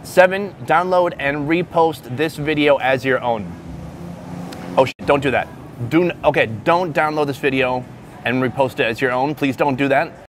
7, download and repost this video as your own. Oh shit, don't do that. Don't download this video and repost it as your own. Please don't do that.